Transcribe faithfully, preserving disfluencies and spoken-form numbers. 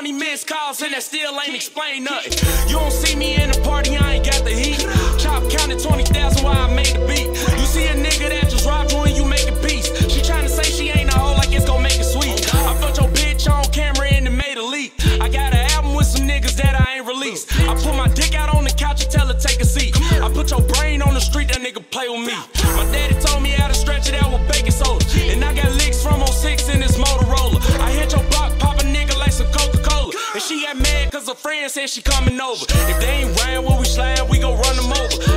twenty missed calls and that still ain't explain nothing. You don't see me in the party, I ain't got the heat. Chop counted twenty thousand while I made the beat. You see a nigga that just robbed you and you making peace. She tryna say she ain't a hoe like it's gon' make it sweet. I put your bitch on camera and it made a leak. I got an album with some niggas that I ain't released. I put my dick out on the couch and tell her take a seat. I put your brain on the street, that nigga play with me. My daddy told me how to stretch it out with baking soda. And I got licks from oh six in this Motorola. I hit your block, pop a nigga like some Coca-Cola. And she got mad cause her friend said she coming over. If they ain't round where we slide, we gon' run them over.